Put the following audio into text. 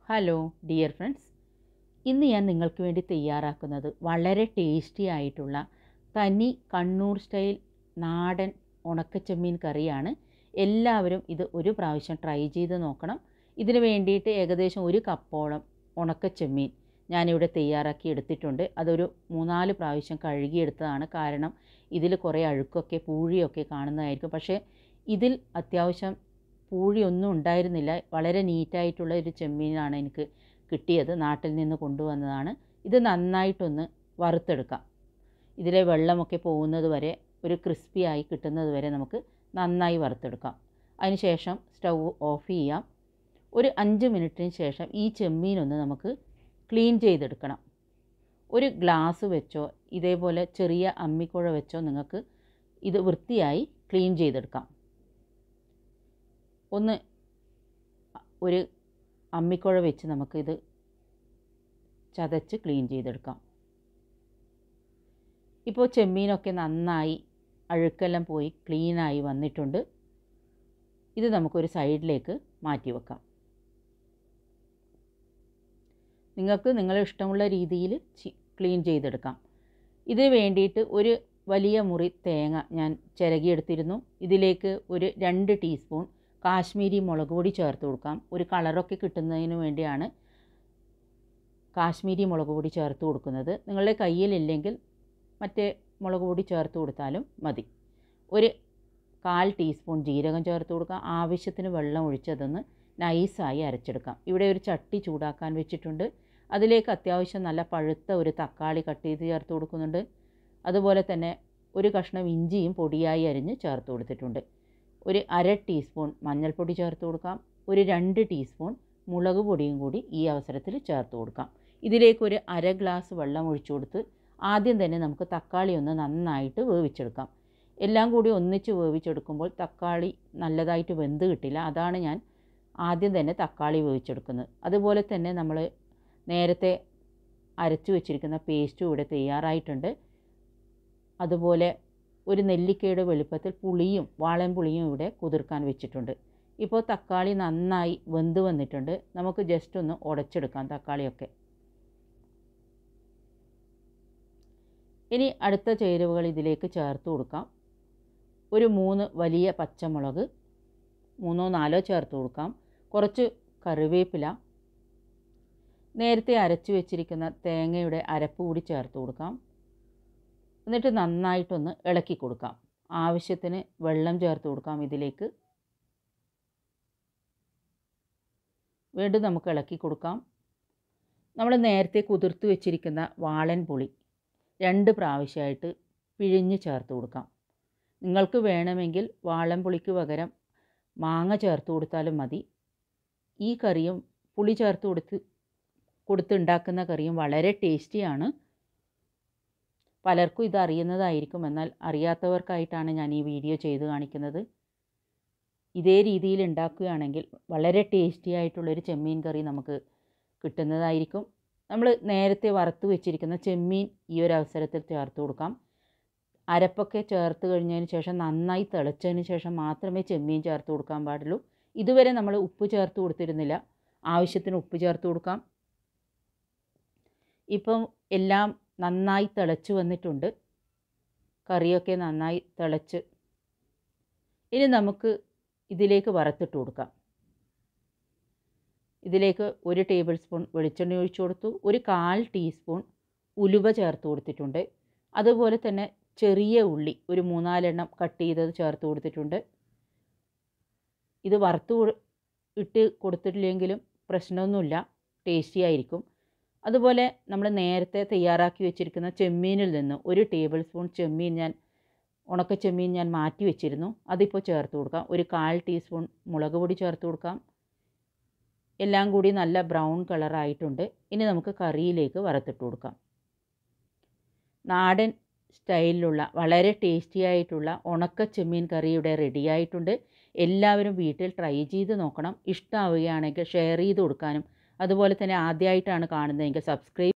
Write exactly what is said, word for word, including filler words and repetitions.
Hello dear friends, ഇന്ന് ഞാൻ നിങ്ങൾക്ക് വേണ്ടി തയ്യാറാക്കുന്നത് വളരെ ടേസ്റ്റി ആയിട്ടുള്ള തനി കണ്ണൂർ സ്റ്റൈൽ നാടൻ ഉണക്കച്ചെമ്മീൻ കറിയാണ്. എല്ലാവരും ഇത് ഒരു പ്രാവശ്യം ട്രൈ ചെയ്ത് നോക്കണം. ഇതിന് വേണ്ടിയിട്ട് ഏകദേശം ഒരു കപ്പോളം ഉണക്കച്ചെമ്മീൻ ഞാനിവിടെ തയ്യാറാക്കി എടുത്തിട്ടുണ്ട്. അതൊരു മൂന്നാല് പ്രാവശ്യം കഴുകിയെടുത്തതാണ്. കാരണം ഇതിൽ കുറേ അഴുക്കൊക്കെ പൂഴിയൊക്കെ കാണുന്നതായിരിക്കും. പക്ഷേ ഇതിൽ അത്യാവശ്യം പൂഴിയൊന്നും ഉണ്ടായിരുന്നില്ല. വളരെ നീറ്റായിട്ടുള്ള ഒരു ചെമ്മീനാണ് എനിക്ക് കിട്ടിയത്. നാട്ടിൽ നിന്ന് കൊണ്ടുവന്നതാണ്. ഇത് നന്നായിട്ടൊന്ന് വറുത്തെടുക്കാം. ഇതിലെ വെള്ളമൊക്കെ പോകുന്നത് വരെ, ഒരു ക്രിസ്പിയായി കിട്ടുന്നത് വരെ നമുക്ക് നന്നായി വറുത്തെടുക്കാം. അതിനുശേഷം സ്റ്റൗ ഓഫ് ചെയ്യാം. ഒരു അഞ്ച് മിനിറ്റിന് ശേഷം ഈ ചെമ്മീനൊന്ന് നമുക്ക് ക്ലീൻ ചെയ്തെടുക്കണം. ഒരു ഗ്ലാസ് വെച്ചോ ഇതേപോലെ ചെറിയ അമ്മിക്കുഴ വെച്ചോ നിങ്ങൾക്ക് ഇത് വൃത്തിയായി ക്ലീൻ ചെയ്തെടുക്കാം. ഒന്ന് ഒരു അമ്മിക്കുഴ വെച്ച് നമുക്കിത് ചതച്ച് ക്ലീൻ ചെയ്തെടുക്കാം. ഇപ്പോൾ ചെമ്മീനൊക്കെ നന്നായി അഴുക്കെല്ലാം പോയി ക്ലീനായി വന്നിട്ടുണ്ട്. ഇത് നമുക്കൊരു സൈഡിലേക്ക് മാറ്റി വെക്കാം. നിങ്ങൾക്ക് നിങ്ങളുടെ ഇഷ്ടമുള്ള രീതിയിൽ ക്ലീൻ ചെയ്തെടുക്കാം. ഇതിന് വേണ്ടിയിട്ട് ഒരു വലിയ മുറി തേങ്ങ ഞാൻ ചിരകിയെടുത്തിരുന്നു. ഇതിലേക്ക് ഒരു രണ്ട് ടീസ്പൂൺ കാശ്മീരി മുളക് പൊടി ചേർത്ത് കൊടുക്കാം. ഒരു കളറൊക്കെ കിട്ടുന്നതിന് വേണ്ടിയാണ് കാശ്മീരി മുളക് പൊടി ചേർത്ത് കൊടുക്കുന്നത്. നിങ്ങളുടെ കയ്യിലില്ലെങ്കിൽ മറ്റേ മുളക് പൊടി ചേർത്ത് കൊടുത്താലും മതി. ഒരു കാൽ ടീസ്പൂൺ ജീരകം ചേർത്ത് കൊടുക്കാം. ആവശ്യത്തിന് വെള്ളം ഒഴിച്ചതൊന്ന് നൈസായി അരച്ചെടുക്കാം. ഇവിടെ ഒരു ചട്ടി ചൂടാക്കാൻ വെച്ചിട്ടുണ്ട്. അതിലേക്ക് അത്യാവശ്യം നല്ല പഴുത്ത ഒരു തക്കാളി കട്ട് ചെയ്ത് ചേർത്ത് കൊടുക്കുന്നുണ്ട്. അതുപോലെ തന്നെ ഒരു കഷ്ണം ഇഞ്ചിയും പൊടിയായി അരിഞ്ഞ് ചേർത്ത് കൊടുത്തിട്ടുണ്ട്. ഒരു അര ടീസ്പൂൺ മഞ്ഞൾപ്പൊടി ചേർത്ത് കൊടുക്കാം. ഒരു രണ്ട് ടീസ്പൂൺ മുളക് പൊടിയും കൂടി ഈ അവസരത്തിൽ ചേർത്ത് കൊടുക്കാം. ഇതിലേക്കൊരു അര ഗ്ലാസ് വെള്ളം ഒഴിച്ചു കൊടുത്ത് ആദ്യം തന്നെ നമുക്ക് തക്കാളി ഒന്ന് നന്നായിട്ട് വേവിച്ചെടുക്കാം. എല്ലാം കൂടി ഒന്നിച്ച് വേവിച്ചെടുക്കുമ്പോൾ തക്കാളി നല്ലതായിട്ട് വെന്ത് കിട്ടില്ല. അതാണ് ഞാൻ ആദ്യം തന്നെ തക്കാളി വേവിച്ചെടുക്കുന്നത്. അതുപോലെ തന്നെ നമ്മൾ നേരത്തെ അരച്ചു വെച്ചിരിക്കുന്ന പേസ്റ്റും ഇവിടെ തയ്യാറായിട്ടുണ്ട്. അതുപോലെ ഒരു നെല്ലിക്കയുടെ വലുപ്പത്തിൽ പുളിയും വാളൻപുളിയും ഇവിടെ കുതിർക്കാൻ വെച്ചിട്ടുണ്ട്. ഇപ്പോൾ തക്കാളി നന്നായി വെന്ത് വന്നിട്ടുണ്ട്. നമുക്ക് ജസ്റ്റ് ഒന്ന് ഉടച്ചെടുക്കാം തക്കാളിയൊക്കെ. ഇനി അടുത്ത ചേരുവകൾ ഇതിലേക്ക് ചേർത്ത് കൊടുക്കാം. ഒരു മൂന്ന് വലിയ പച്ചമുളക്, മൂന്നോ നാലോ ചേർത്ത് കൊടുക്കാം. കുറച്ച് കറിവേപ്പില, നേരത്തെ അരച്ചു വെച്ചിരിക്കുന്ന തേങ്ങയുടെ അരപ്പ് കൂടി ചേർത്ത് കൊടുക്കാം. എന്നിട്ട് നന്നായിട്ടൊന്ന് ഇളക്കി കൊടുക്കാം. ആവശ്യത്തിന് വെള്ളം ചേർത്ത് കൊടുക്കാം ഇതിലേക്ക്. വീണ്ടും നമുക്ക് ഇളക്കി കൊടുക്കാം. നമ്മൾ നേരത്തെ കുതിർത്ത് വെച്ചിരിക്കുന്ന വാളൻ പുളി രണ്ട് പ്രാവശ്യമായിട്ട് പിഴിഞ്ഞ് ചേർത്ത് കൊടുക്കാം. നിങ്ങൾക്ക് വേണമെങ്കിൽ വാളൻ പുളിക്ക് പകരം മാങ്ങ ചേർത്ത് കൊടുത്താലും മതി. ഈ കറിയും പുളി ചേർത്ത് കൊടുത്ത് കൊടുത്തുണ്ടാക്കുന്ന കറിയും വളരെ ടേസ്റ്റിയാണ്. പലർക്കും ഇത് അറിയുന്നതായിരിക്കും. എന്നാൽ അറിയാത്തവർക്കായിട്ടാണ് ഞാൻ ഈ വീഡിയോ ചെയ്ത് കാണിക്കുന്നത്. ഇതേ രീതിയിൽ ഉണ്ടാക്കുകയാണെങ്കിൽ വളരെ ടേസ്റ്റി ആയിട്ടുള്ളൊരു ചെമ്മീൻ കറി നമുക്ക് കിട്ടുന്നതായിരിക്കും. നമ്മൾ നേരത്തെ വറുത്ത് വെച്ചിരിക്കുന്ന ചെമ്മീൻ ഈ ഒരു അവസരത്തിൽ ചേർത്ത് കൊടുക്കാം. അരപ്പൊക്കെ ചേർത്ത് കഴിഞ്ഞതിന് ശേഷം നന്നായി തിളച്ചതിന് ശേഷം മാത്രമേ ചെമ്മീൻ ചേർത്ത് കൊടുക്കാൻ പാടുള്ളൂ. ഇതുവരെ നമ്മൾ ഉപ്പ് ചേർത്ത് കൊടുത്തിരുന്നില്ല. ആവശ്യത്തിന് ഉപ്പ് ചേർത്ത് കൊടുക്കാം. ഇപ്പം എല്ലാം നന്നായി തിളച്ച് വന്നിട്ടുണ്ട്. കറിയൊക്കെ നന്നായി തിളച്ച് ഇനി നമുക്ക് ഇതിലേക്ക് വറുത്തിട്ട് കൊടുക്കാം. ഇതിലേക്ക് ഒരു ടേബിൾ സ്പൂൺ വെളിച്ചെണ്ണ ഒഴിച്ചു കൊടുത്തു. ഒരു കാൽ ടീസ്പൂൺ ഉലുവ ചേർത്ത് കൊടുത്തിട്ടുണ്ട്. അതുപോലെ തന്നെ ചെറിയ ഉള്ളി ഒരു മൂന്നാലെണ്ണം കട്ട് ചെയ്തത് ചേർത്ത് കൊടുത്തിട്ടുണ്ട്. ഇത് വറുത്ത് ഇട്ട് കൊടുത്തിട്ടില്ലെങ്കിലും പ്രശ്നമൊന്നുമില്ല, ടേസ്റ്റി ആയിരിക്കും. അതുപോലെ നമ്മൾ നേരത്തെ തയ്യാറാക്കി വെച്ചിരിക്കുന്ന ചെമ്മീനിൽ നിന്ന് ഒരു ടേബിൾ സ്പൂൺ ചെമ്മീൻ ഞാൻ ഉണക്ക ചെമ്മീൻ ഞാൻ മാറ്റി വെച്ചിരുന്നു. അതിപ്പോൾ ചേർത്ത് കൊടുക്കാം. ഒരു കാൽ ടീസ്പൂൺ മുളക് പൊടി ചേർത്ത് കൊടുക്കാം. എല്ലാം കൂടി നല്ല ബ്രൗൺ കളറായിട്ടുണ്ട്. ഇനി നമുക്ക് കറിയിലേക്ക് വറുത്തിട്ട് കൊടുക്കാം. നാടൻ സ്റ്റൈലിലുള്ള വളരെ ടേസ്റ്റി ആയിട്ടുള്ള ഉണക്ക ചെമ്മീൻ കറി ഇവിടെ റെഡിയായിട്ടുണ്ട്. എല്ലാവരും വീട്ടിൽ ട്രൈ ചെയ്ത് നോക്കണം. ഇഷ്ടമാവുകയാണെങ്കിൽ ഷെയർ ചെയ്ത് കൊടുക്കാനും, അതുപോലെ തന്നെ ആദ്യമായിട്ടാണ് കാണുന്നതെങ്കിൽ സബ്സ്ക്രൈബ്